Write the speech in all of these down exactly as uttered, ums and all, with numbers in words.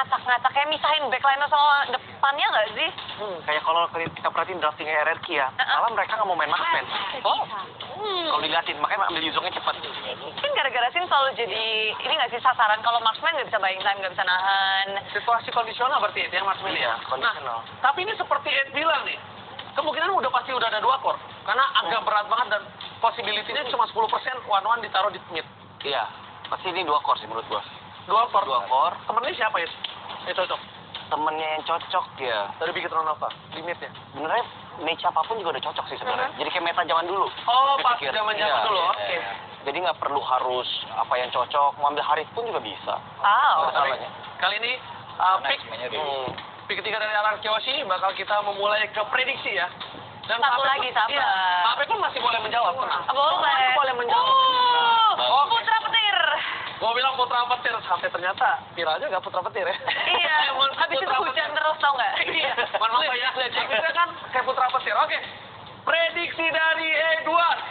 ngacak-ngacak, kayak misahin backline sama depannya nggak sih? Hmm, kayak kalau kita perhatiin draftingnya R R Q ya, malah mereka nggak mau main marksman. Oh. Hmm. Kalau dilihatin, makanya ambil Yuzongnya cepat. Mungkin gara-gara Sin selalu jadi, ini nggak sih sasaran, kalau marksman nggak bisa buying time, nggak bisa nahan. Situasi kondisional berarti itu yang marksman ya? Kondisional. Nah, tapi ini seperti Ed bilang nih, kemungkinan udah pasti udah ada dua core. Karena agak berat banget dan possibility-nya cuma sepuluh persen one-one ditaruh di mid. Iya, pasti ini dua core sih menurut gua. Dua core. Dua core. Temennya siapa ya? Ya cocok. Temennya yang cocok ya. Dari Big Nova, di mid-nya. Sebenarnya niche apapun juga udah cocok sih sebenarnya. Jadi kayak meta zaman dulu. Oh, Saya pas pikir. zaman-zaman Iya, dulu, iya, oke. iya. Jadi nggak perlu harus apa yang cocok. Mau ambil Harith pun juga bisa. Oh. Nggak Tapi salahnya. kali ini uh, pick, Hmm. pick ketiga dari R R Kyoshi bakal kita memulai ke prediksi ya. Dan Satu Pak Ape lagi, pun- sabar. Iya, Pak Ape pun masih boleh menjawab. Tenang. Ah, boleh. Pak Ape boleh menjawab. Oh, Oke. putra petir. Gua bilang putra petir, sampai ternyata viralnya nggak putra petir ya. Iya, Emang habis itu putra hujan petir. terus tau nggak? Iya, mohon maaf ya. Habisnya kan kayak putra petir. Oke, prediksi dari Edward.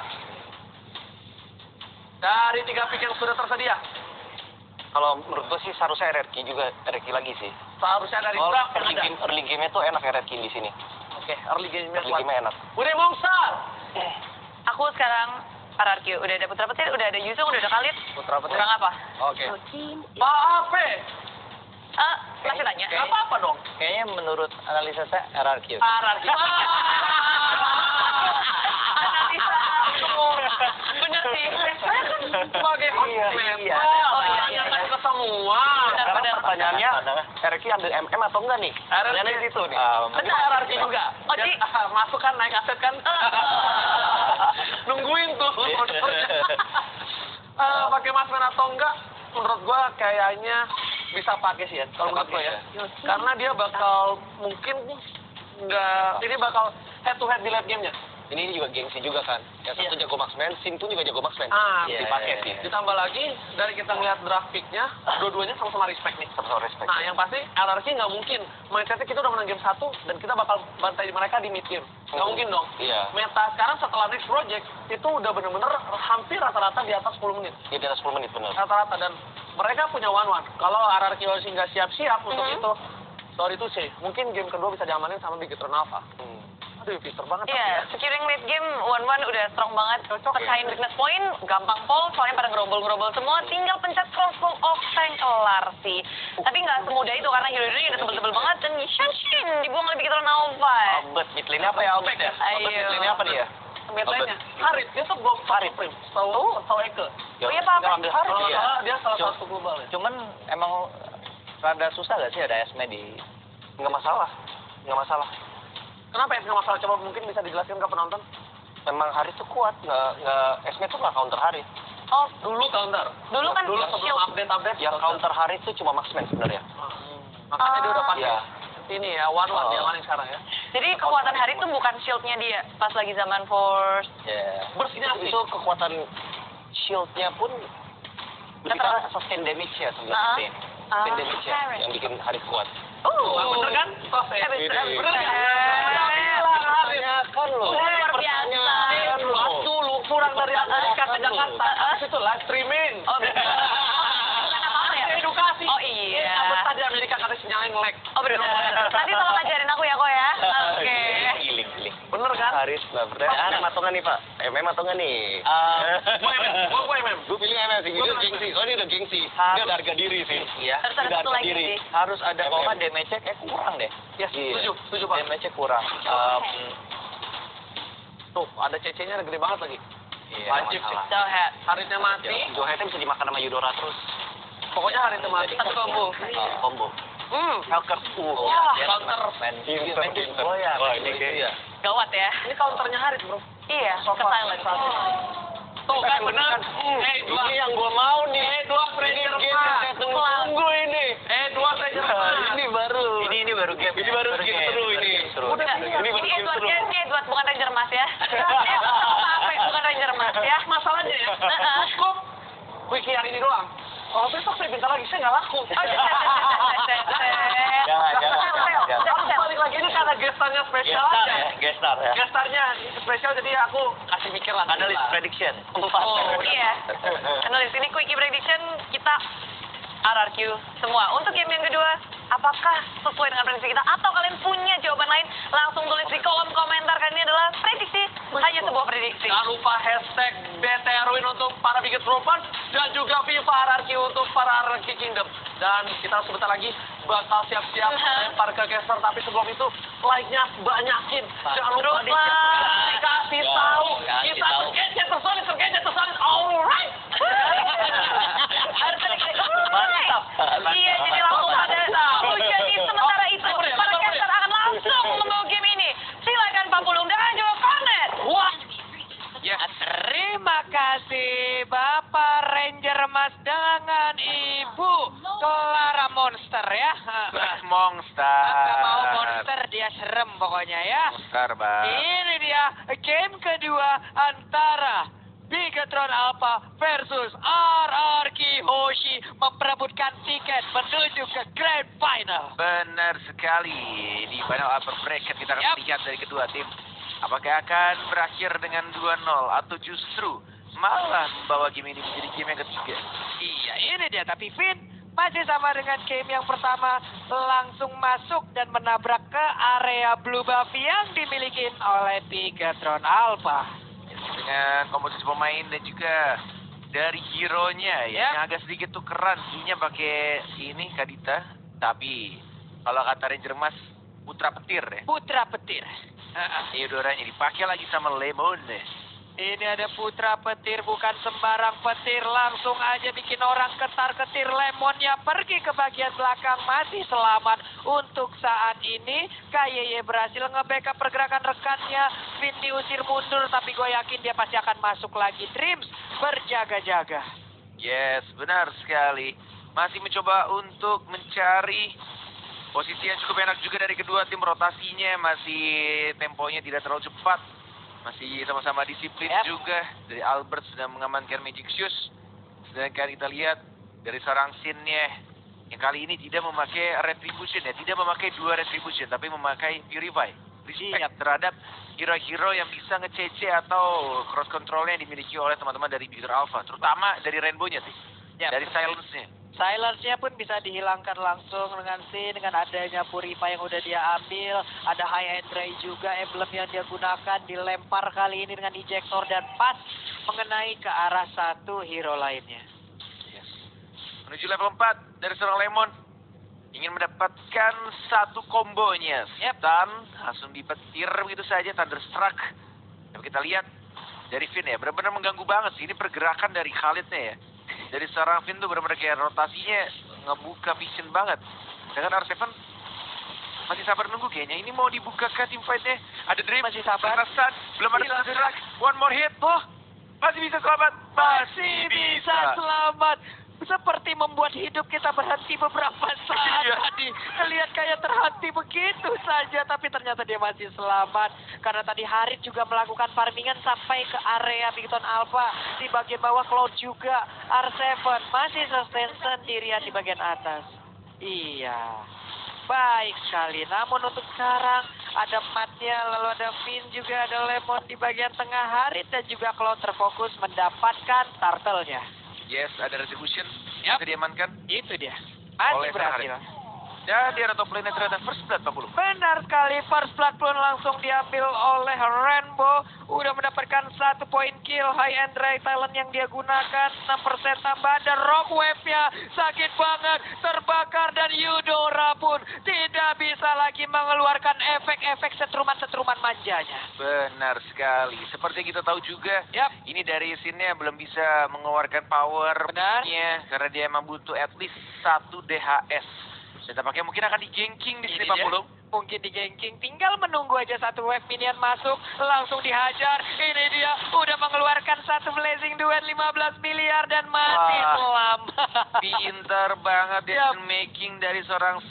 Dari tiga pick yang sudah tersedia. Kalau menurut gua sih seharusnya R R Q juga R R Q lagi sih. Seharusnya dari Oh, draft yang early ada. game, early game-nya tuh enak R R Q di sini. Oke, early game-nya Early kuat. game-nya enak. Udah Mongsar. Aku sekarang R R Q, udah ada putra petir, udah ada Yuzong, udah ada Khalid. Putra petir. Kurang apa? Oke. Pak Ape. Ah, masih tanya. Nggak apa-apa dong. Kayaknya menurut analisa saya R R Q. R R Q. Analisa aku. Bener sih. Saya kan sebagai host Iya, mental, iya. Oh, iya, iya, tanyakan iya. ke semua. Benar, Sekarang benar. pertanyaannya, R R Q ambil M M atau enggak nih? R R Q. Pertanyaannya di situ nih. Um, Benar, R R Q juga. Oh, Dia, Ci. ah, masuk kan, naik aset kan. Nungguin tuh. Eh, pakai masmen atau enggak? Menurut gua kayaknya bisa pakai sih ya. Kalau menurut gua ya. Karena dia bakal mungkin enggak, ini bakal head to head di late game-nya. Ini juga gengsi juga kan. Yang satu Iya. jago marksman, Sin pun juga jago marksman. Ah, Iya, dipakai iya, sih. iya. ditambah lagi dari kita ngeliat draft pick-nya, dua-duanya sama-sama respect nih. Sama-sama respect. Nah, yang pasti R R Q nggak mungkin. Mindsetnya kita udah menang game satu dan kita bakal bantai mereka di mid game. Nggak Hmm. mungkin dong. Iya. Meta sekarang setelah next project itu udah bener-bener hampir rata-rata di atas sepuluh menit. Dia di atas sepuluh menit bener. Rata-rata, dan mereka punya one-one. Kalau R R Q masih nggak siap-siap untuk Mhm. itu, sorry to say, mungkin game kedua bisa diamanin sama Big Eternal Alpha. Hmm. Aduh, pinter banget. Iya, tapi ya. securing late game one-one udah strong banget. Pecahin weakness point, gampang fall, soalnya pada ngerombol-ngerombol semua. Tinggal pencet crossbow off tank, kelar sih. Tapi nggak semudah itu karena hero-hero udah tebel-tebel banget. Dan Shanshin dibuang lebih kita Nova. Albert, mid lane apa ya Albert ya? Ayo. Albert mid lane apa dia? Mid lane-nya. Harit, dia tuh belum Harit. Supreme. Tahu, tahu Eke. Oh iya, Pak. Nggak ambil Harit Kalau nggak ya? salah, dia salah Cuma- satu global ya. Cuman emang rada susah gak sih ada Esme di... Nggak masalah. Nggak masalah. Kenapa ya nggak masalah? Coba mungkin bisa dijelaskan ke penonton. Memang Harit tuh kuat. Nggak, nggak, Esme tuh nggak counter Harit. Oh, Dulu counter. Dulu kan dulu sebelum shield. update-update. Yang counter Harit tuh cuma marksman sebenarnya. Makanya dia udah pakai Iya. ini ya, one one Oh. yang paling sekarang ya. jadi kekuatan hari itu bukan shieldnya dia pas lagi zaman Force. Ya. Bersihnya Itu, itu kekuatan shieldnya pun lebih Tetap. karena sustain damage ya Ah. sebenarnya. Sustain Ah, damage ya Harit. yang bikin Harit kuat. Uh, bener kan? Tos ya. Eh, bener, Ini. bener. Tanyakan loh. Luar biasa. Waktu lu kurang dari Amerika ke Jakarta, habis itu live streaming. Oh, bener. Bukan apa-apa ya? Edukasi. Oh, iya. Apa tadi Amerika kata sinyalnya nge-lag. Oh, bener. Nanti tolong ajarin aku ya, kok ya. Oke. Giling, giling. Bener kan? Harit, nah pertanyaan M M atau nggak nih Pak? M M atau nggak nih? Um, Gue M M, gue gue M M. Gue pilih M M sih, Gua dia pilih gengsi. Oh ini udah gengsi. Harus. Dia ada harga diri sih. Iya. Harus ada Udah satu harga lagi diri. sih. Harus ada, M M. kalau nggak damage-nya kayak kurang deh. Ya, Iya. setuju, setuju Pak. Damage-nya kurang. Um, Tuh, ada C C-nya gede banget lagi. iya, Wajib sih. masalah. So, hat. Haritnya mati, Johetnya bisa dimakan sama Yudora terus. pokoknya haritnya mati. Satu combo. Oh, combo. Hmm, Helker. Uh, Wah, Dia counter. main Pinter, main pinter. Oh ya, Wah, main ini itu kayak- ya. gawat ya. Ini counternya harit bro. Iya, So ke far, silent. saat ini. Tuh kan bener. Eh, dua. Ini yang gua mau nih. Eh, dua treasure Game yang saya map. tunggu-tunggu ini. Eh, dua treasure map. Ini baru. Ini ini baru game. Ini baru game seru baru ini. game seru. Udah, Enggak, ini ini baru game Edward, seru. ya, ini Edward, bukan Ranger Mas ya. Edward sama Ape, bukan Ranger Mas ya. Masalahnya ya, Heeh. cukup wiki yang ini doang. Oh, besok saya bentar lagi, saya nggak laku. Oh, set, set, set, set, set, set. Jangan, jangan, Sel, sel, jangan. sel, Harus sel. balik lagi, ini karena gestarnya spesial Gestar aja. ya, gestar ya. Gestarnya spesial, jadi aku kasih mikir lah. Analyst prediction. Oh, iya. Analis, ini quickie prediction kita R R Q semua. Untuk game yang kedua, apakah sesuai dengan prediksi kita atau kalian punya jawaban lain? Langsung tulis di kolom komentar, karena ini adalah prediksi, hanya sebuah prediksi. Jangan lupa hashtag B T R Win untuk para Biggest Troopers dan juga FIFA R R Q untuk para R R Q Kingdom. Dan kita sebentar lagi bakal siap-siap lempar ke caster, tapi sebelum itu like-nya banyakin. Jangan lupa di kasih tahu kita terkencet tersolid, terkencet tersolid. Alright. Mantap. Iya, jadi langsung pada. Oh, jadi sementara itu para caster akan langsung membawa game ini. Silakan Pak Pulung dan juga Kornet. Wah. Ya, terima kasih Bapak Ranger Mas dengan Ibu Clara Monster ya. Monster. Nggak mau monster, dia serem pokoknya ya. Monster, Bang. Ini dia game kedua antara Bigatron Alpha versus R R Q Hoshi memperebutkan tiket menuju ke Grand Final. Benar sekali. Di final upper bracket kita akan Yap. lihat dari kedua tim. Apakah akan berakhir dengan dua nol atau justru malah membawa game ini menjadi game yang ketiga? Iya, ini dia. Tapi Vin masih sama dengan game yang pertama, langsung masuk dan menabrak ke area Blue Buff yang dimiliki oleh Bigatron Alpha. Dengan komposisi pemain dan juga dari hero-nya ya, Yap. yang agak sedikit tukeran. Kayaknya pakai ini Kadita, tapi kalau kata Ranger Mas, putra petir ya. Putra petir. Theodoranya dipakai lagi sama Lemon deh. Ini ada putra petir, bukan sembarang petir. Langsung aja bikin orang ketar-ketir. Lemonnya pergi ke bagian belakang, masih selamat. Untuk saat ini, K Y Y berhasil nge-backup pergerakan rekannya. Vin diusir mundur, tapi gue yakin dia pasti akan masuk lagi. Dreams berjaga-jaga. Yes, benar sekali. Masih mencoba untuk mencari posisi yang cukup enak juga dari kedua tim. Rotasinya masih temponya tidak terlalu cepat. Masih sama-sama disiplin Yap. juga. Dari Albert sudah mengamankan Magic Shoes. Sedangkan kita lihat dari seorang Sin-nya yang kali ini tidak memakai Retribution ya. Tidak memakai dua Retribution, tapi memakai Purify. Respect Yap. terhadap hero-hero yang bisa nge-C C atau cross control-nya yang dimiliki oleh teman-teman dari Bigger Alpha. Terutama dari Rainbow-nya sih. Yap. Dari Silence-nya. Silence-nya pun bisa dihilangkan langsung dengan si dengan adanya Purify yang udah dia ambil. Ada High and Dry juga, emblem yang dia gunakan dilempar kali ini dengan ejector dan pas mengenai ke arah satu hero lainnya. Yes. Menuju level empat dari seorang Lemon. Ingin mendapatkan satu kombonya. Yep. Stun, langsung dipetir begitu saja, Thunderstruck. Tapi kita lihat dari Finn ya, benar-benar mengganggu banget sih. Ini pergerakan dari Khalidnya ya. Dari seorang Finn tuh benar-benar kayak rotasinya ngebuka vision banget. Dengan R tujuh masih sabar nunggu kayaknya. Ini mau dibuka ke team fight-nya. Ada Dream, Masih sabar. Stun, belum ada Thunderstruck. One more hit. Oh, masih bisa selamat. Masih bisa selamat. Seperti membuat hidup kita berhenti beberapa saat Iya. tadi. Terlihat kayak terhenti begitu saja. Tapi ternyata dia masih selamat. Karena tadi Harit juga melakukan farmingan sampai ke area Bigatron Alpha. Di bagian bawah Cloud juga. R tujuh masih sustain sendirian di bagian atas. Iya. Baik sekali. Namun untuk sekarang ada Matnya, lalu ada Finn juga, ada Lemon di bagian tengah. Harit dan juga Cloud terfokus mendapatkan turtle-nya. Yes, ada Retribution. Yap. Bisa diamankan. Itu dia. Masih Oleh berhasil. Dan dia top lane terhadap first blood empat puluh. Benar sekali, first blood pun langsung diambil oleh Rainbow. Udah mendapatkan satu poin kill. High and Dry talent yang dia gunakan. enam persen tambahan dan rock wave-nya sakit banget. Terbakar dan Eudora pun tidak bisa lagi mengeluarkan efek-efek setruman-setruman manjanya. Benar sekali. Seperti kita tahu juga, Yap. ini dari scene-nya belum bisa mengeluarkan power Benar. nya karena dia emang butuh at least satu D H S. Dan tampaknya mungkin akan di-ganking di sini Ini Pak dia. Pulung. Mungkin di ganking, tinggal menunggu aja satu wave minion masuk, langsung dihajar. Ini dia, udah mengeluarkan satu blazing duet lima belas miliar dan mati Wah. selamat. Pintar banget Yap. decision making dari seorang Sin.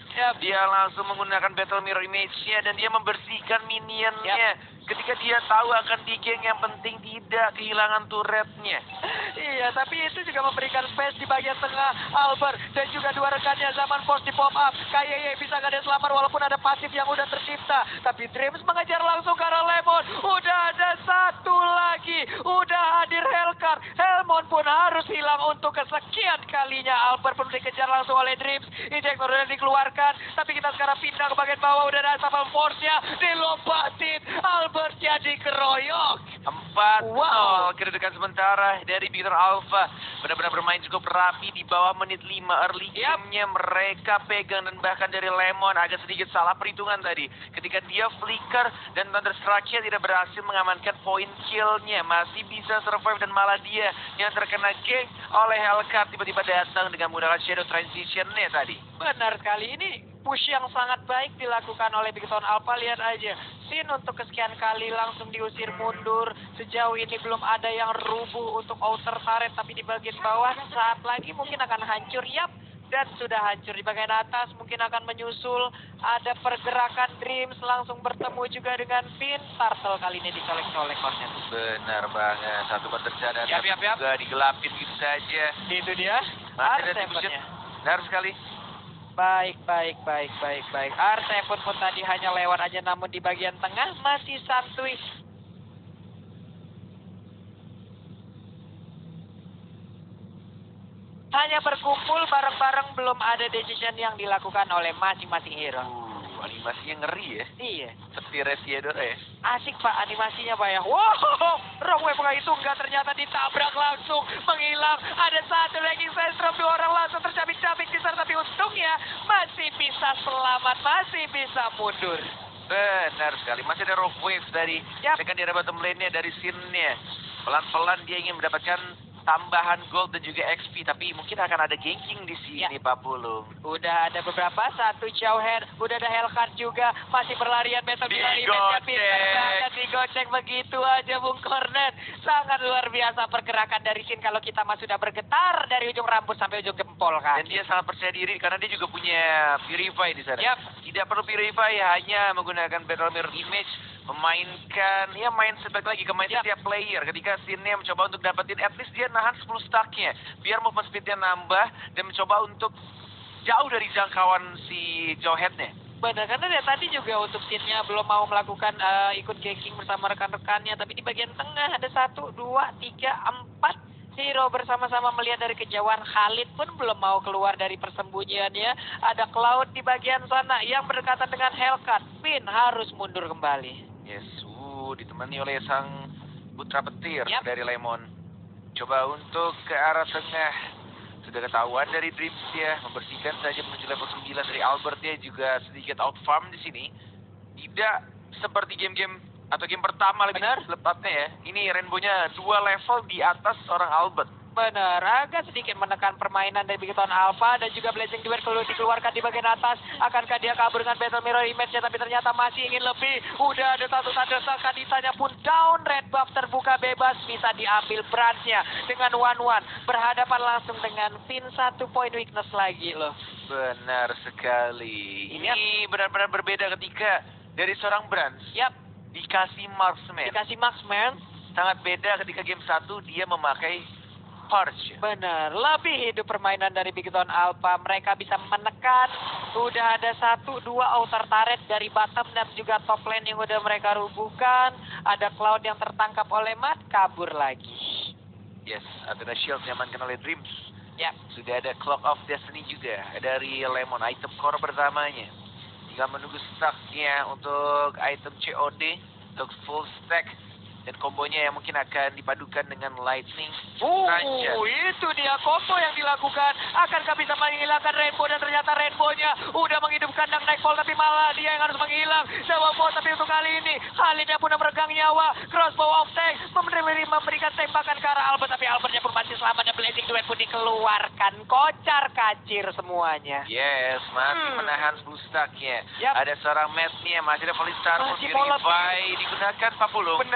Yap. Dia langsung menggunakan Battle Mirror Image-nya dan dia membersihkan minionnya. Ketika dia tahu akan di-gank, yang penting tidak kehilangan turretnya. Iya, tapi itu juga memberikan space di bagian tengah. Albert dan juga dua rekannya Zaman Force di pop up. K Y Y bisa nggak ada selamat walaupun ada pasif yang udah tercipta. Tapi Dreams mengejar langsung ke arah Lemon. Udah ada satu lagi. Udah hadir Hellcat. Helmon pun harus hilang untuk kesekian kalinya. Albert pun dikejar langsung oleh Dreams. Injektor udah dikeluarkan. Tapi kita sekarang pindah ke bagian bawah. Udah ada Asapal Force-nya. Dilompatin. Albert jadi keroyok. Empat Wow. nol kedudukan sementara dari Victor Alpha. Benar-benar bermain cukup rapi di bawah menit lima early Yap. game-nya mereka pegang, dan bahkan dari Lemon agak sedikit salah perhitungan tadi. Ketika dia flicker dan Thunderstruck-nya tidak berhasil mengamankan poin kill-nya. Masih bisa survive dan malah dia yang terkena gank oleh Hellcat tiba-tiba datang dengan menggunakan Shadow Transition-nya tadi. Benar sekali, ini push yang sangat baik dilakukan oleh Bigton Alpha. Lihat aja, Sin untuk kesekian kali langsung diusir mundur. Sejauh ini belum ada yang rubuh untuk outer turret, tapi di bagian bawah saat lagi mungkin akan hancur. Yap, dan sudah hancur. Di bagian atas mungkin akan menyusul. Ada pergerakan Dreams langsung bertemu juga dengan Finn. Turtle kali ini dicolek-colek Kornet. Benar banget, satu berterjana Yap, yap, yap. juga digelapin gitu saja. Itu dia. Masih ada Arsevennya. division. Benar sekali. Baik, baik, baik, baik, baik. Arseven pun tadi hanya lewat aja, namun di bagian tengah masih santuy. Hanya berkumpul bareng-bareng, belum ada decision yang dilakukan oleh masing-masing hero. Uh, animasinya ngeri ya. Iya. Seperti Resiador ya. Asik Pak animasinya Pak ya. Wow, Romwe bukan itu enggak, ternyata ditabrak langsung, menghilang. Ada satu lagi Sandstrom, dua orang langsung tercabik-cabik di sana, tapi untungnya masih bisa selamat, masih bisa mundur. Benar sekali. Masih ada rough waves dari Yap. rekan di bottom lane-nya, dari scene-nya. Pelan-pelan dia ingin mendapatkan tambahan gold dan juga X P, tapi mungkin akan ada ganking di sini, Ya. Pak Pulung. Udah ada beberapa, satu jauh head, udah ada Hellcat juga, masih berlarian Battle Mirror Image-nya, pintar banget digocek begitu aja Bung Kornet. Sangat luar biasa pergerakan dari Sin, kalau kita mah sudah bergetar dari ujung rambut sampai ujung jempol Dan kaki. dia sangat percaya diri karena dia juga punya Purify di sana. Yap. Tidak perlu Purify, hanya menggunakan Battle Mirror Image, memainkan, ya main sebaik lagi ke main Yap. setiap player. Ketika Sinnya mencoba untuk dapetin, at least dia nahan sepuluh stack-nya. Biar movement speed-nya nambah dan mencoba untuk jauh dari jangkauan si Jawhead-nya. Benar, karena dia tadi juga untuk scene-nya belum mau melakukan eh, ikut ganking bersama rekan-rekannya. Tapi di bagian tengah ada satu, dua, tiga, empat hero bersama-sama melihat dari kejauhan. Khalid pun belum mau keluar dari persembunyiannya. Ada Cloud di bagian sana yang berdekatan dengan Hellcat. Finn harus mundur kembali. Yes, uh, ditemani oleh sang putra petir Yap. dari Lemon. Coba untuk ke arah tengah. Sudah ketahuan dari Dreams ya, membersihkan saja menuju level sembilan dari Albert, dia juga sedikit out farm di sini. Tidak seperti game-game atau game pertama lebih Benar. lepatnya ya. Ini Rainbow-nya dua level di atas seorang Albert. Benar, agak sedikit menekan permainan dari Bigton Alpha dan juga Blazing Duet kalau dikeluarkan di bagian atas. Akankah dia kabur dengan Battle Mirror Image-nya, tapi ternyata masih ingin lebih. Udah ada satu tanda Kaditanya pun down, red buff terbuka bebas, bisa diambil branch-nya dengan one-one. Berhadapan langsung dengan Finn, satu point weakness lagi loh. Benar sekali. Ini benar-benar berbeda ketika dari seorang Branch Yap, dikasih marksman. dikasih marksman. Sangat beda ketika game satu dia memakai Purge. Benar, lebih hidup permainan dari Bigton Alpha. Mereka bisa menekan. Udah ada satu, dua outer turret dari bottom dan juga top lane yang udah mereka rubuhkan. Ada Cloud yang tertangkap oleh Matt, kabur lagi. Yes, Athena Shield diamankan oleh Dreams. Ya, Sudah ada Clock of Destiny juga dari Lemon, item core pertamanya. Tinggal menunggu stacknya untuk item C O D, untuk full stack. Dan kombonya yang mungkin akan dipadukan dengan Lightning. Uh, Saja. itu dia combo yang dilakukan. Akankah bisa menghilangkan Rainbow, dan ternyata Rainbow-nya udah menghidupkan Dark Nightfall, tapi malah dia yang harus menghilang. Dewa Bot, tapi untuk kali ini Khalidnya pun meregang nyawa. Crossbow of Tank memberi, memberikan tembakan ke arah Albert, tapi Albertnya pun masih selamat dan Blazing Duet pun dikeluarkan. Kocar kacir semuanya. Yes, masih Hmm. menahan full stacknya. Yap. Ada seorang Matt-nya, masih ada Polystar, Masih mau Purify digunakan Pak Pulung. Benar sekali.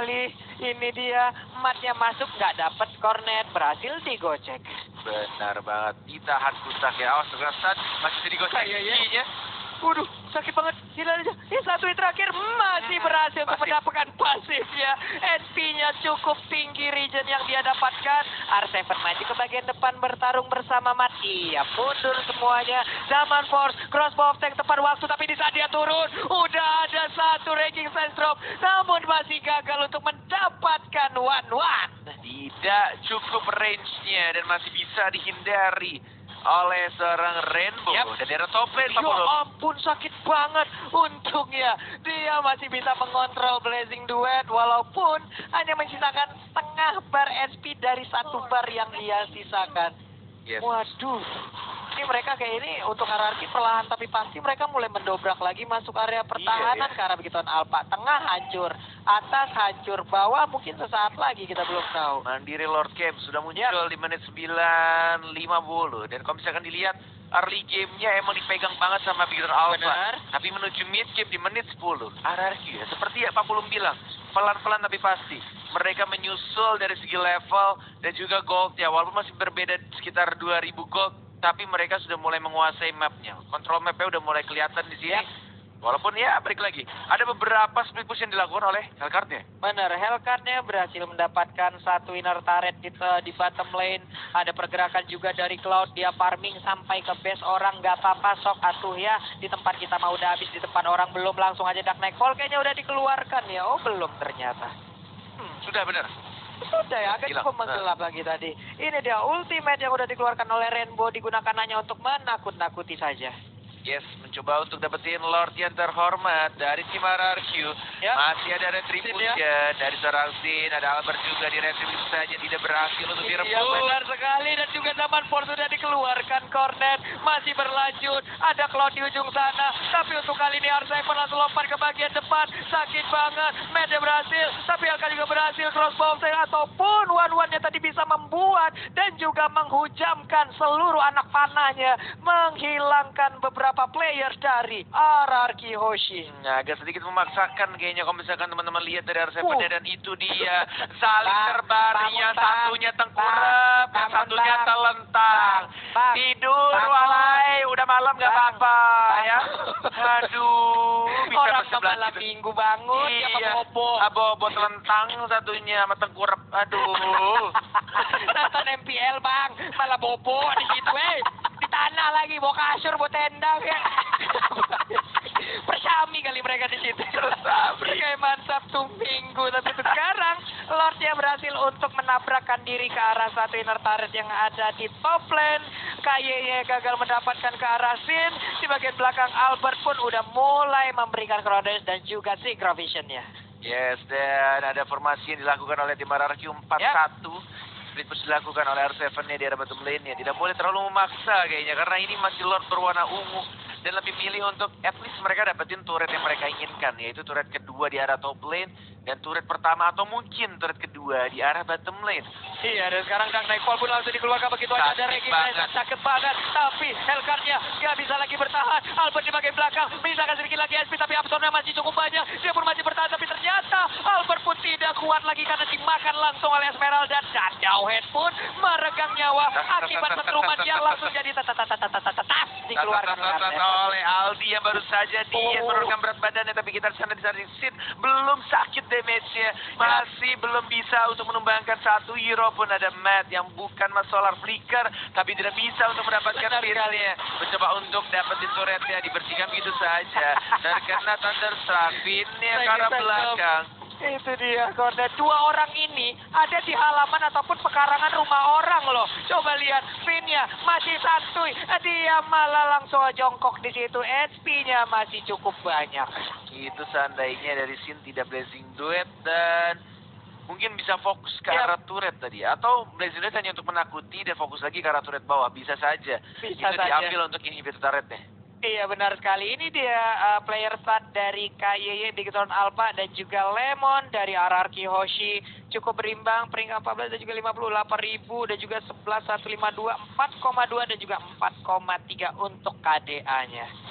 sekali. Ini dia, matnya masuk, nggak dapat kornet, berhasil digocek. Benar banget. Ditahan Kusak ya. Awas kekerasan. Masih digocek. Iya, iya. giginya. Waduh, sakit banget. Gila aja. Ini satu hit terakhir masih berhasil untuk Pasif. mendapatkan pasifnya. S P-nya cukup tinggi region yang dia dapatkan. R tujuh maju ke bagian depan bertarung bersama Mat. Iya, mundur semuanya. Zaman Force, crossbow of tank tepat waktu. Tapi di saat dia turun, udah ada satu ranking sense drop. Namun masih gagal untuk mendapatkan one-one. Tidak cukup range-nya dan masih bisa dihindari oleh seorang Rainbow. Yap. Dan dia top lane, Pak Ya Polo. ampun, sakit banget. Untungnya dia masih bisa mengontrol Blazing Duet walaupun hanya menyisakan setengah bar S P dari satu bar yang dia sisakan. Yes. Waduh, ini mereka kayak ini untuk hierarki perlahan tapi pasti mereka mulai mendobrak lagi masuk area pertahanan Iya, iya. karena begitu Alpha. Tengah hancur, atas hancur, bawah mungkin sesaat lagi kita belum tahu. Mandiri Lord Camp sudah muncul Yap. di menit sembilan lima puluh. Dan kalau misalkan dilihat, early game-nya emang dipegang banget sama Victor Alpha. Benar. Tapi menuju mid game di menit sepuluh, R R Q ya, seperti ya Pak Pulung bilang, pelan-pelan tapi pasti. Mereka menyusul dari segi level dan juga gold ya, walaupun masih berbeda sekitar dua ribu gold, tapi mereka sudah mulai menguasai mapnya. Kontrol mapnya udah mulai kelihatan di sini. Yap. Walaupun ya, balik lagi, ada beberapa split push yang dilakukan oleh Hellcard-nya. Benar, Hellcard-nya berhasil mendapatkan satu inner turret di, di bottom lane. Ada pergerakan juga dari Cloud, dia farming sampai ke base orang. Gak apa-apa, sok atuh ya. Di tempat kita mau udah habis, di tempat orang belum, langsung aja Dark Nightfall kayaknya udah dikeluarkan ya. Oh belum ternyata. Hmm, sudah benar. Sudah ya, agak Hilang. cukup menggelap lagi tadi. Ini dia ultimate yang udah dikeluarkan oleh Rainbow, digunakan hanya untuk menakut-nakuti saja. Yes, mencoba untuk dapetin Lord yang terhormat dari tim R R Q. Ya. Masih ada retribution dari seorang Sin, ada Albert juga di retribution saja tidak berhasil untuk direbut. Iya benar sekali, dan juga zaman Force sudah dikeluarkan. Cornet masih berlanjut, ada Cloud di ujung sana, tapi untuk kali ini R tujuh langsung lompat ke bagian depan. Sakit banget, Mede berhasil, tapi Alka juga berhasil crossbow ataupun one-one-nya tadi bisa membuat dan juga menghujamkan seluruh anak panahnya, menghilangkan beberapa player dari R R Q Hoshi. Nah, agak sedikit memaksakan kayaknya kalau misalkan teman-teman lihat dari R tujuh Uh. dan itu dia saling Bang, terbaring, bangun, yang Bang. satunya tengkurap, Bang, yang bangun, satunya Bang. telentang. Bang, Tidur, bangun. walai, udah malam gak Bang, apa-apa ya. Bang. Aduh, bisa Orang ke bersebelah malam gitu. minggu bangun, dia Iya, bobo. abobo telentang satunya sama tengkurap. Aduh. Nonton M P L bang, malah bobo di situ eh. Di tanah lagi, bawa kasur, bawa tenda ya. Persami kali mereka di situ. Kayak mantap tuh minggu. Tapi untuk sekarang, Lordnya berhasil untuk menabrakkan diri ke arah satu inner turret yang ada di top lane. K Y Y gagal mendapatkan ke arah Sin. Di bagian belakang Albert pun udah mulai memberikan Chronos dan juga Synchrovision-nya. Yes, dan ada formasi yang dilakukan oleh tim R R Q empat satu. Split push dilakukan oleh R tujuh-nya di arah bottom lane-nya. Tidak boleh terlalu memaksa kayaknya, karena ini masih Lord berwarna ungu. Dan lebih milih untuk at least mereka dapetin turret yang mereka inginkan, yaitu turret kedua di arah top lane, dan turret pertama atau mungkin turret kedua di arah bottom lane. Iya, dan sekarang Dark Nightfall pun langsung dikeluarkan begitu aja ada Sakit ranking banget. sakit banget. Tapi Hellcard-nya nggak bisa lagi bertahan. Albert di bagian belakang menyisakan sedikit lagi S P, tapi absornya masih cukup banyak. Dia pun masih bertahan, tapi ternyata Albert pun tidak kuat lagi karena dimakan langsung oleh Esmeralda, dan Jauhead pun meregang nyawa akibat setruman yang langsung jadi tas dikeluarkan oleh R tujuh. oleh Aldi yang baru saja dia Oh. menurunkan berat badannya, tapi kita di sana di sana di Sin belum sakit damage-nya, masih belum bisa untuk menumbangkan satu hero pun. Ada Matt yang bukan Mas Solar Flicker, tapi tidak bisa untuk mendapatkan Benar pinnya. Mencoba untuk dapetin turretnya, dibersihkan begitu saja. Terkena Thunderstruck, pinnya ke arah belakang. Itu dia, Cornet. Dua orang ini ada di halaman ataupun pekarangan rumah orang loh. Coba lihat, pinnya masih santuy. Dia malah langsung jongkok di situ. S P-nya masih cukup banyak. Itu seandainya dari Sin tidak Blazing Duet dan mungkin bisa fokus ke Yap. arah turret tadi. Atau Blazing Duet hanya untuk menakuti dan fokus lagi ke arah turret bawah. Bisa saja. Bisa Itu saja. diambil untuk inhibitor turretnya. Iya benar sekali. Ini dia uh, player start dari K Y Y Bigetron Alpha dan juga Lemon dari R R Q Hoshi. Cukup berimbang, peringkat empat belas dan juga lima puluh delapan ribu dan juga sebelas satu lima dua, empat koma dua dan juga empat koma tiga untuk K D A-nya.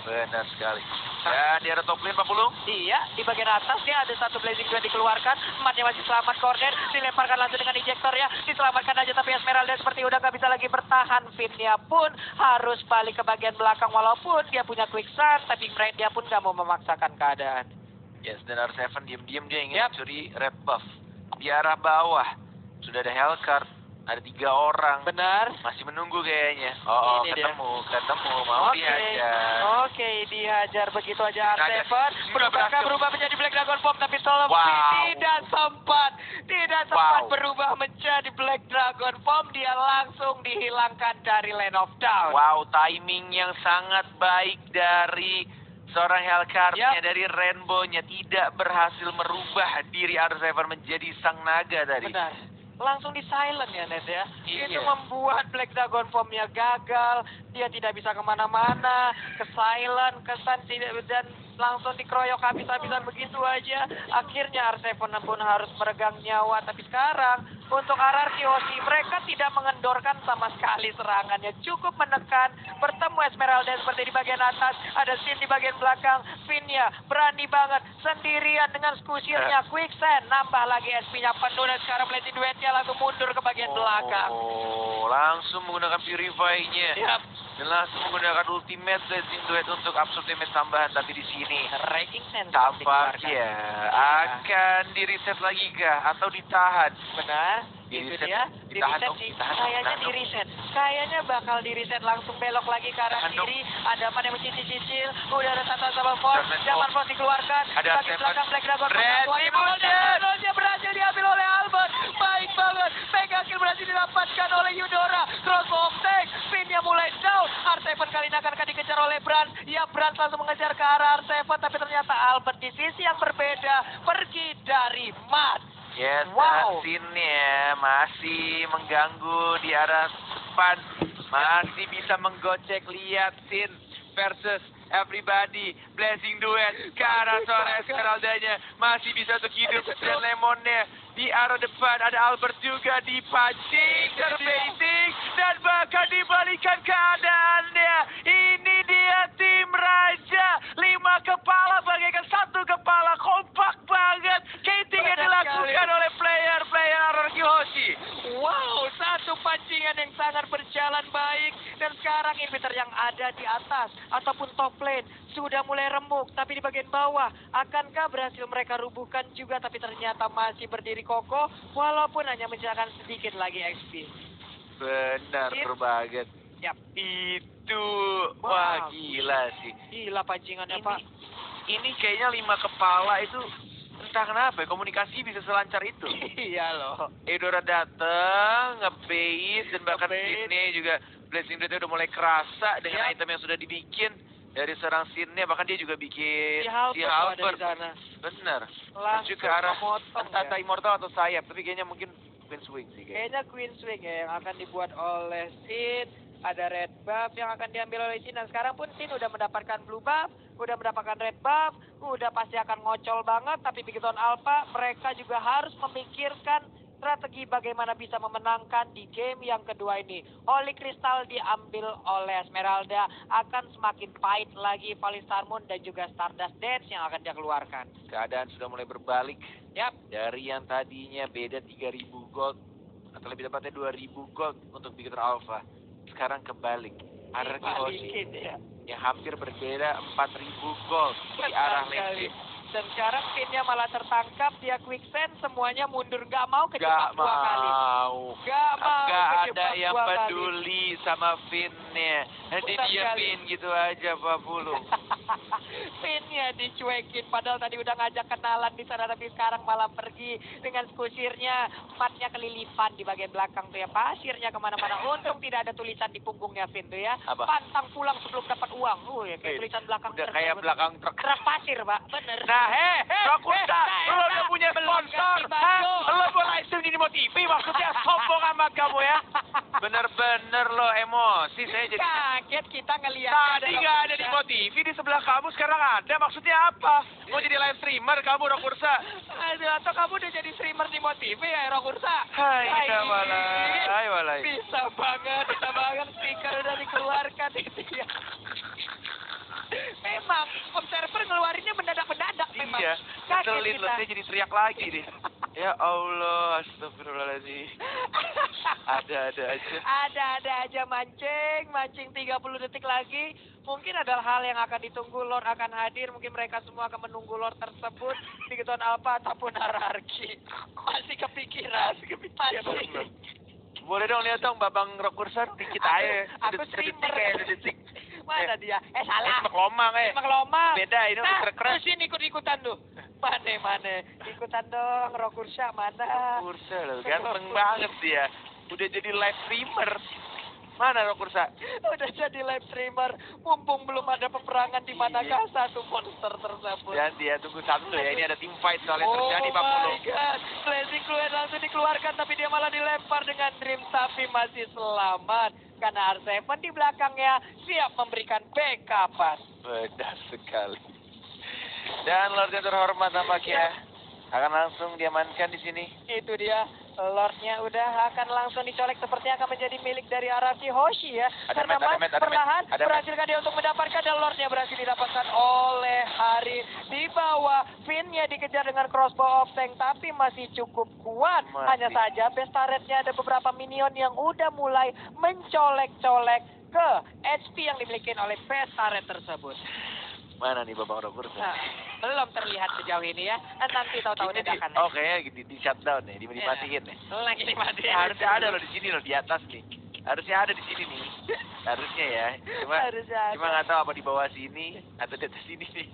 Benar sekali. Dan di arah top lane empat puluh. Iya, di bagian atas dia ada satu blazing dua dikeluarkan. Ematnya masih selamat, Corner dilemparkan langsung dengan injektor ya. Diselamatkan aja tapi Esmeralda seperti udah gak bisa lagi bertahan. Finnya pun harus balik ke bagian belakang walaupun dia punya quicksand. Tapi dia pun gak mau memaksakan keadaan. Yes, dan R tujuh diam-diam dia ingin Yap. mencuri red buff. Di arah bawah sudah ada Hellcard, ada tiga orang. Benar. Masih menunggu kayaknya. Oh, oh Ini dia. ketemu, ketemu, mau Oke, dihajar. oke, dihajar begitu aja Ada. R tujuh. Sudah Berubah berhasil. berubah menjadi Black Dragon Bomb tapi tolong Wow. tidak sempat, tidak sempat Wow. berubah menjadi Black Dragon Bomb. Dia langsung dihilangkan dari Land of Dawn. Wow, timing yang sangat baik dari seorang Hellcard-nya, Yap. dari Rainbow-nya. Tidak berhasil merubah diri R tujuh menjadi sang naga tadi. Benar. Langsung di silent ya Ned ya. Iya. Itu membuat Black Dragon Bomb-nya gagal. Dia tidak bisa kemana-mana. Ke silent, kesan tidak dan langsung dikeroyok habis-habisan begitu aja. Akhirnya R tujuh pun harus meregang nyawa. Tapi sekarang untuk R R Q O C mereka tidak mengendorkan sama sekali serangannya. Cukup menekan. Bertemu Esmeralda seperti di bagian atas. Ada Sin di bagian belakang. Finnya berani banget sendirian dengan skusirnya. Quicksand nambah lagi S P-nya penuh dan sekarang Blazing Duetnya langsung mundur ke bagian belakang. Oh, langsung menggunakan Purify-nya. Yap. Dan langsung menggunakan ultimate Blazing Duet untuk absorb damage tambahan. Tapi di sini Raking Sense tampaknya akan di-reset lagi kah? Atau ditahan? Benar, Di itu reset, dia. Di ditahan reset, dong, di, ditahan, kayaknya ditahan di dong. reset. Kayaknya bakal di reset langsung belok lagi ke arah Tahan dong. kiri. Ada apa yang mencicil-cicil. Udah ada satu sama Force. Zaman Zaman Force. Force dikeluarkan. Ada Bagi Seven. belakang Black Dragon. Red Revolution. Revolution berhasil diambil oleh Albert. Baik banget. Mega kill berhasil didapatkan oleh Eudora. Crossbow of Tank. Pinnya mulai down. R tujuh kali ini akan dikejar oleh Brand. Ya Brand langsung mengejar ke arah R tujuh. Tapi ternyata Albert di sisi yang berbeda. Pergi dari Mat. Yes, Wow. wow. Scene-nya masih mengganggu di arah depan. Masih bisa menggocek. Lihat Sin versus everybody. Blazing Duet ke arah seorang Esmeralda-nya. Masih bisa untuk hidup. Dan Lemonnya di arah depan. Ada Albert juga dipancing, terbaiting. Dan bahkan dibalikan keadaannya. Ini dia tim Raja. Lima kepala bagaikan satu kepala. Kompak banget. Kating yang dilakukan oleh player-player R R Q Hoshi. Wow, satu pancingan yang sangat berjalan baik. Dan sekarang inhibitor yang ada di atas ataupun top lane sudah mulai remuk. Tapi di bagian bawah, akankah berhasil mereka rubuhkan juga? Tapi ternyata masih berdiri kokoh walaupun hanya menjalankan sedikit lagi X P. Benar, Iya. berbagai. Yap. Itu, Wow. wah gila sih. Gila pancingannya, Ini, Pak. ini kayaknya lima kepala itu entah kenapa ya, komunikasi bisa selancar itu. Iya loh. Eudora datang, nge-base, dan bahkan Nge-base. Sydney juga Blazing Duet udah mulai kerasa dengan Yap. item yang sudah dibikin dari seorang Sydney, bahkan dia juga bikin Si Halbert ada di sana. Bener. Langsung Menuju ke arah memotong entah ya. Immortal atau sayap, tapi kayaknya mungkin Queen's Wing sih kayaknya. Kayaknya Queen Swing ya yang akan dibuat oleh Sin. Ada red buff yang akan diambil oleh Sin. Dan sekarang pun Sin udah mendapatkan blue buff. Udah mendapatkan red buff. Udah pasti akan ngocol banget. Tapi begitu Alpha mereka juga harus memikirkan strategi bagaimana bisa memenangkan di game yang kedua ini. Holy Crystal diambil oleh Esmeralda. Akan semakin pahit lagi Valistar Moon dan juga Stardust Dance yang akan dia keluarkan. Keadaan sudah mulai berbalik. Yap. Dari yang tadinya beda tiga ribu gold, atau lebih tepatnya dua ribu gold untuk Beginner Alpha. Sekarang kebalik. R R Q Hoshi Dibalikin ya. yang hampir berbeda empat ribu gold di Benar arah sekali. lane. Dan sekarang pinnya malah tertangkap, dia quicksand, semuanya mundur. Gak mau Gak kejebak dua kali. mau. Gak mau Gak ada kejebak yang dua kali. peduli sama Finn-nya. Nanti Benar dia sekali. Finn gitu aja Pak Pulu. Pinnya dicuekin, padahal tadi udah ngajak kenalan di sana, tapi sekarang malah pergi dengan skusirnya. Matnya kelilipan di bagian belakang tuh ya, pasirnya kemana-mana. Untung tidak ada tulisan di punggungnya Finn tuh ya. Apa? Pantang pulang sebelum dapat uang. Uh, ya, kayak Wih, tulisan belakang udah truk, kayak bener. belakang truk. Kerak pasir, Pak. Bener. Nah, heh, Rokusta, eh, lo eh, udah punya belum sponsor, ganti hah? baju. Lo mau live stream di Nimo T V, maksudnya sombong amat kamu ya? Bener-bener lo emosi, saya jadi... Kaget kita ngelihat. Tadi nggak ada di Nimo T V, di sebelah kamu sekarang ada, maksudnya apa? Mau jadi live streamer kamu, Rokursa? Aduh, atau kamu udah jadi streamer di Motiv ya, Ero Kursa? Hai, Hai. kita walai, hai walai. Bisa banget, bisa banget. Stiker udah dikeluarkan itu ya. Nyebelin loh, kita. saya jadi teriak lagi deh. Ya Allah, astagfirullahaladzim. Ada-ada aja. Ada-ada aja mancing, mancing tiga puluh detik lagi. Mungkin adalah hal yang akan ditunggu, Lord akan hadir. Mungkin mereka semua akan menunggu Lord tersebut. Bigoton Alpha ataupun Hierarchy. Masih kepikiran. Masih kepikiran. Masih. Boleh dong lihat dong Babang Rokursan dikit Aku- aja. aku Sedetik streamer. kayak sedetik. Mana dia? Eh Eh, salah. semak lomang eh. Semak lomang. Beda, ini udah nah, keren-keren. terus ini ikut-ikutan tuh. Mana, mana. Ikutan dong, Rokursa mana. Rokursa loh, ganteng banget dia. Udah jadi live streamer. Mana Rokursa? Udah jadi live streamer. Mumpung belum ada peperangan di manakah satu monster tersebut. Dan dia tunggu satu ya, ini ada team fight soalnya Oh terjadi Pak my Polo. god, Blazing Fluid langsung dikeluarkan tapi dia malah dilempar dengan Dream tapi masih selamat. Karena R tujuh di belakangnya siap memberikan backupan. Benar sekali. Dan Lord yang terhormat tampaknya akan langsung diamankan di sini. Itu dia, Lordnya udah akan langsung dicolek sepertinya akan menjadi milik dari Arashi Hoshi ya. Ada Karena met, ada Mas met, ada perlahan met, ada met. berhasilkan dia untuk mendapatkan dan Lordnya berhasil didapatkan oleh Hari. Di bawah, Finn-nya dikejar dengan crossbow of tank tapi masih cukup kuat. Masih. Hanya saja best turret-nya ada beberapa minion yang udah mulai mencolek-colek ke H P yang dimiliki oleh best turret tersebut. Mana nih Babang Rokursa? Nah, belum terlihat sejauh ini ya. Nanti tahu-tahu Ini di, dadakan. oh kayaknya di, di shutdown nih, di, dimatiin nih. Lagi dimatiin. Harusnya ada loh di sini loh, di atas nih. Harusnya ada di sini nih. Harusnya ya. Cuma Harusnya ada. cuma nggak tahu apa di bawah sini atau di atas sini nih.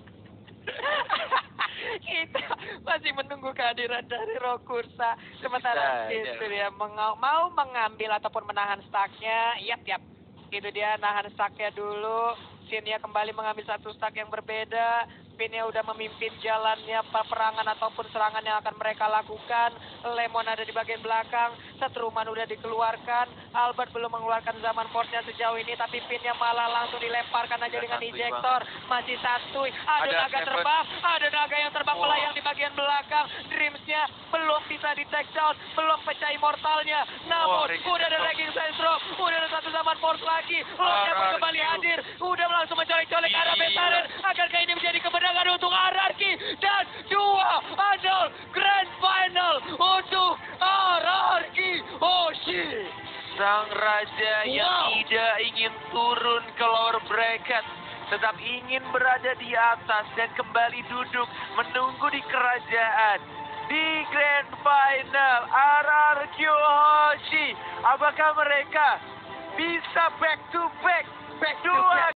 Kita masih menunggu kehadiran dari Rokursa. Sementara Nah, itu ini. dia mengau- mau mengambil ataupun menahan stacknya. Yap, yap. Itu dia nahan stacknya dulu. Finn-nya kembali mengambil satu stack yang berbeda. Finn-nya udah memimpin jalannya peperangan ataupun serangan yang akan mereka lakukan. Lemon ada di bagian belakang. Setruman udah dikeluarkan. Albert belum mengeluarkan zaman force-nya sejauh ini. Tapi Finn-nya malah langsung dilemparkan aja Ada dengan santuy ejector. Masih santuy. Ada, Ada naga Seven. terbang. Ada naga yang terbang Wow. melayang di bagian belakang. Dreams-nya belum bisa di take down. Belum pecah immortalnya. Namun Wah, Regis udah ada Sensor. Raging Sense Drop. Udah ada satu zaman force lagi. Lordnya pun R R Q. kembali hadir. Udah langsung mencolek-colek arah Iya. Betaren. Akankah ini menjadi kemenangan untuk Hierarchy? Dan dua adalah Grand Final untuk Hierarchy Hoshi. Sang raja yang Wow. tidak ingin turun ke lower bracket, tetap ingin berada di atas dan kembali duduk menunggu di kerajaan. Di Grand Final, R R Q Hoshi, apakah mereka bisa back to back? Back to Dua back.